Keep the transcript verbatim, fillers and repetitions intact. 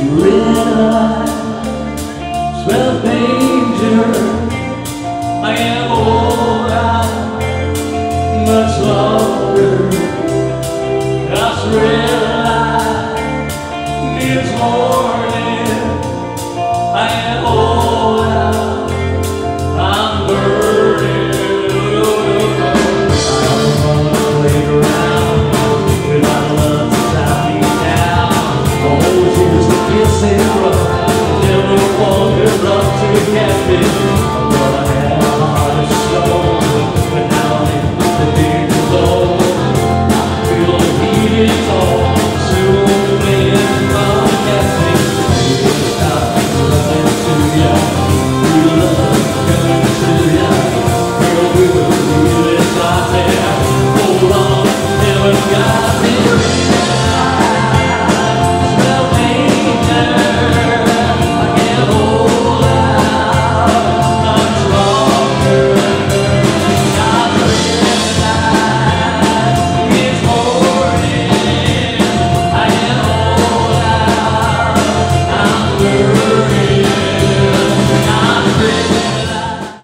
realize, smell danger. I am old out much longer. Just realize it's morning. I am old out. I'm burning. I don't wanna play around. But I love to tie me down. Always used to kiss and run. Never wanted love to catch me.